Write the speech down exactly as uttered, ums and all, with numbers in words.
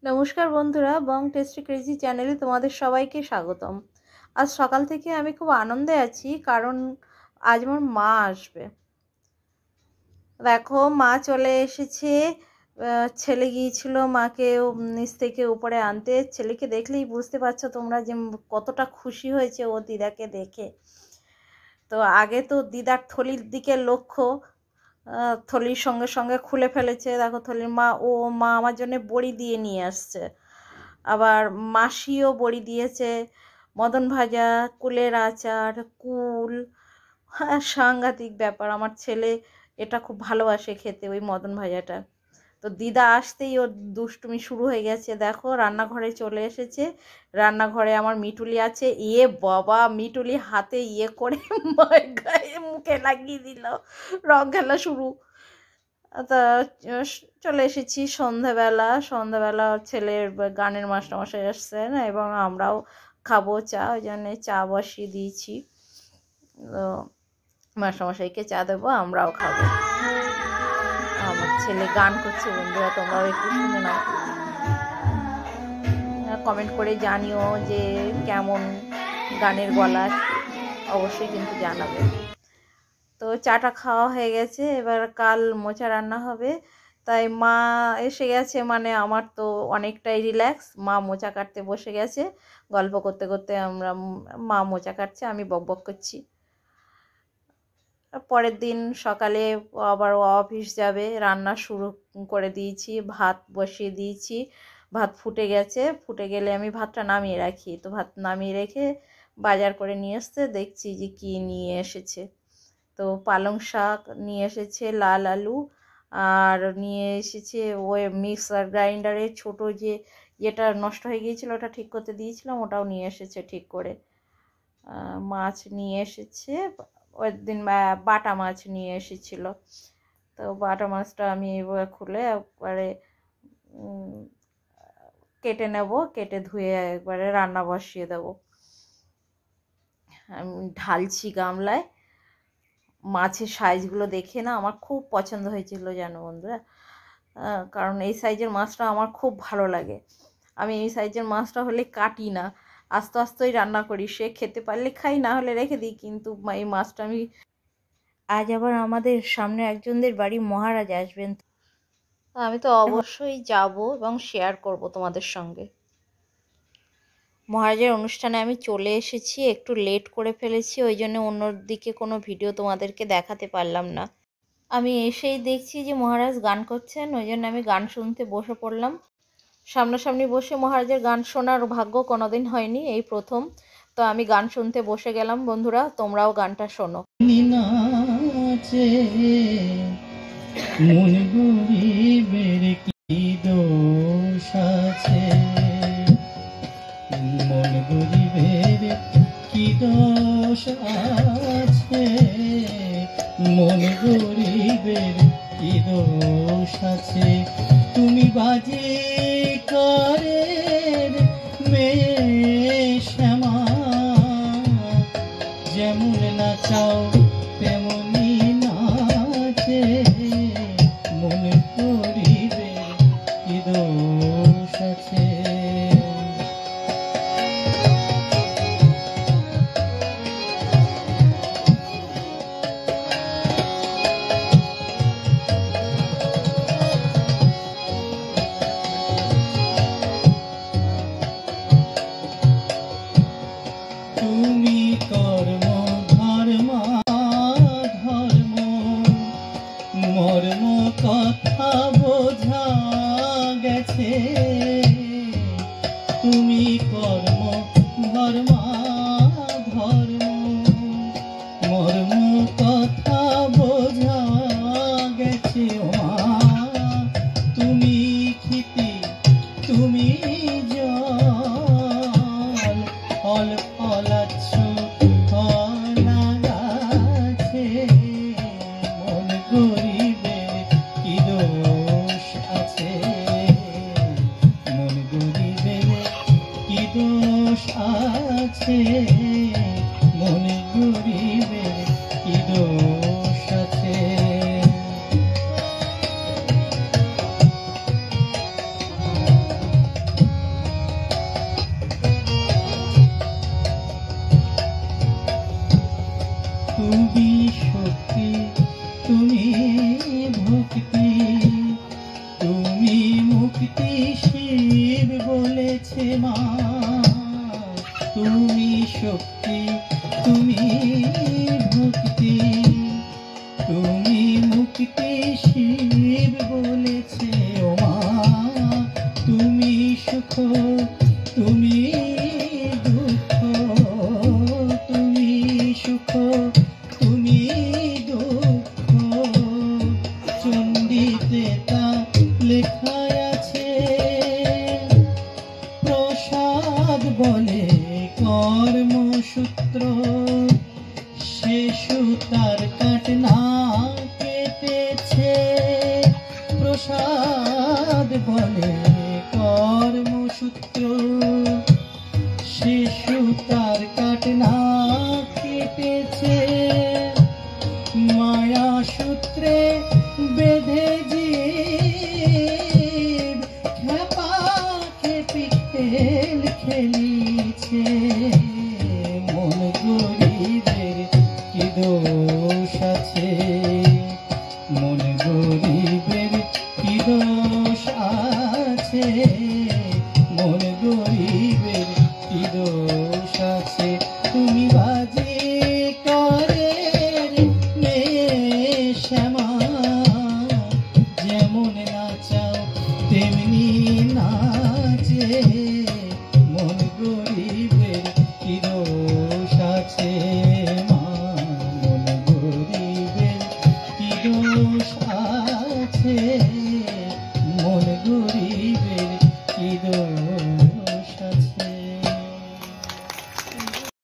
নমস্কার বন্ধুরা, বং tasty crazy চ্যানেলে তোমাদের সবাইকে স্বাগতম। আজ সকাল থেকে আমি খুব আনন্দে আছি, কারণ আজ আমার মা আসবে। দেখো, মা চলে এসেছে। ছেলে গিয়েছিল মাকে নিচ থেকে উপরে আনতে। ছেলেকে দেখলেই বুঝতে পারছো তোমরা যে কতটা খুশি হয়েছে ও দিদাকে দেখে। তো আগে তো দিদার থলির দিকে লক্ষ্য, থলির সঙ্গে সঙ্গে খুলে ফেলেছে। দেখো থলির মা ও মা আমার জন্য বড়ি দিয়ে নিয়ে আসছে, আবার মাসিও বড়ি দিয়েছে, মদন ভাজা, কুলের আচার, কুল। হ্যাঁ, সাংঘাতিক ব্যাপার। আমার ছেলে এটা খুব ভালোবাসে খেতে, ওই মদন ভাজাটা। তো দিদা আসতেই ওর দুষ্টুমি শুরু হয়ে গেছে। দেখো রান্নাঘরে চলে এসেছে। রান্নাঘরে আমার মিটুলি আছে। ইয়ে বাবা, মিটুলি হাতে ইয়ে করে গায়ে মুখে লাগিয়ে দিল, রং খেলা শুরু। তা চলে এসেছি সন্ধ্যাবেলা। সন্ধ্যাবেলা ছেলের গানের মাস্টারমশাই আসছে না, এবং আমরাও খাবো চা, ওই জন্যে চা বসিয়ে দিয়েছি। তো মাস্টারমশাইকে চা দেবো, আমরাও খাবো। আমার ছেলে গান করছে, বন্ধুরা তোমরাও একটু শুনে নাও। কমেন্ট করে জানিও যে কেমন গানের গলা, অবশ্যই কিন্তু জানাবে। তো চাটা খাওয়া হয়ে গেছে, এবার কাল মোচা রান্না হবে। তাই মা এসে গেছে, মানে আমার তো অনেকটাই রিল্যাক্স। মা মোচা কাটতে বসে গেছে, গল্প করতে করতে আমরা, মা মোচা কাটছে, আমি বকবক করছি। পরের দিন সকালে আবার ও অফিস যাবে। রান্না শুরু করে দিয়েছি, ভাত বসিয়ে দিয়েছি। ভাত ফুটে গেছে, ফুটে গেলে আমি ভাতটা নামিয়ে রাখি। তো ভাত নামিয়ে রেখে বাজার করে নিয়ে আসতে দেখছি যে কী নিয়ে এসেছে। তো পালং শাক নিয়ে এসেছে, লাল আলু, আর নিয়ে এসেছে ওই মিক্সার গ্রাইন্ডারে ছোট যে যেটা নষ্ট হয়ে গিয়েছিলো ওটা ঠিক করতে দিয়েছিলাম, ওটাও নিয়ে এসেছে ঠিক করে। মাছ নিয়ে এসেছে, ওই দিন বাটা মাছ নিয়ে এসেছিলো। তো বাটা মাছটা আমি এবার খুলে একবারে কেটে নেব, কেটে ধুয়ে একবারে রান্না বসিয়ে দেবো। আমি ঢালছি গামলায়। মাছের সাইজগুলো দেখে না আমার খুব পছন্দ হয়েছিল জানো বন্ধুরা, কারণ এই সাইজের মাছটা আমার খুব ভালো লাগে। আমি এই সাইজের মাছটা হলে কাটি না, আস্তে আস্তেই রান্না করি। সে খেতে পারলে খাই, না হলে রেখে দিই। কিন্তু এই মাছটা আমি, আজ আবার আমাদের সামনে একজনদের বাড়ি মহারাজ আসবেন, আমি তো অবশ্যই যাব এবং শেয়ার করব তোমাদের সঙ্গে। মহারাজের অনুষ্ঠানে আমি চলে এসেছি, একটু লেট করে ফেলেছি, ওই জন্য অন্যদিকে কোনো ভিডিও তোমাদেরকে দেখাতে পারলাম না। আমি এসেই দেখছি যে মহারাজ গান করছেন, ওই জন্য আমি গান শুনতে বসে পড়লাম। সামনাসামনি বসে মহারাজের গান শোনার ভাগ্য কোনোদিন হয়নি, এই প্রথম। তো আমি গান শুনতে বসে গেলাম। বন্ধুরা তোমরাও গানটা শোনো। মন গরিবের কি দোষ আছে, মন গরিবের কি দোষ আছে, মন গরিবের কি দোষ আছে। তুমি বাজে করে মেয়ে শ্যামা, যেমন নাচাও তেমনি নাচে, মন গরিবের কি দোষ আছে। তুমি কর্ম ধর্ম ধর্ম মর্ম কথা বোঝা গেছে, তুমি কর্ম ধর্ম ধর্ম মর্ম কথা বোঝা গেছে। মা তুমি ক্ষিতি তুমি জল, ফল ফলাচ্ছ ফলা গাছে, মন গরিবের কি দোষ আছে, মন গরিবের কি দোষ আছে, মন গরিবের কি দোষ আছে। মুক্তি শিব বলেছে মা, তুমি শক্তি তুমি ভক্তি, তুমি মুক্তি শিব বলেছে ও মা, তুমি সুখ তুমি দুঃখ, তুমি সুখ তুমি দুঃখ, চণ্ডীতে তা লেখা আছে, প্রসাদ বলে কর্মসূত্র, সে সুতার কাট না কেটেছে, প্রসাদ বলে কর্মসূত্র, সে সুতার কাট না কেটেছে, মায়া সূত্রে বেঁধে জীব খেপা খেপি খেল খেলিছে, মন গরিবের কি দোষ আছে, মন গরিবের কি দোষ আছে, মন গরিবের কি দোষ আছে, তুমি বাজি করে মেয়ে শ্যামা, যেমন নাচাও তেমনি নাচে, মন গরিবের কি দোষ আছে মা, মন গরিবের কি দোষ আছে, মন গরিবের